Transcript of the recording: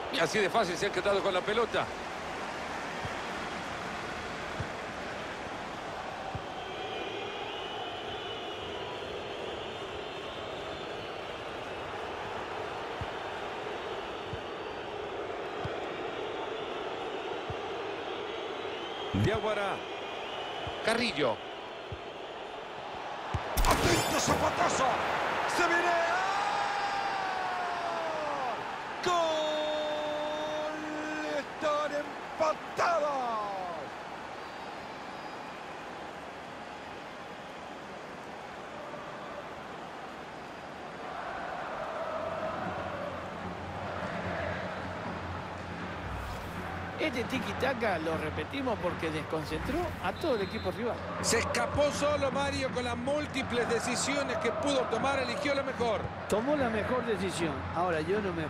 Y así de fácil se han quedado con la pelota. Diaguara. Carrillo. ¡Atento zapatazo! ¡Se viene! ¡Gol! ¡Están empatados! Este tiki-taka lo repetimos porque desconcentró a todo el equipo rival. Se escapó solo Mario con las múltiples decisiones que pudo tomar, eligió la mejor. Tomó la mejor decisión. Ahora yo no me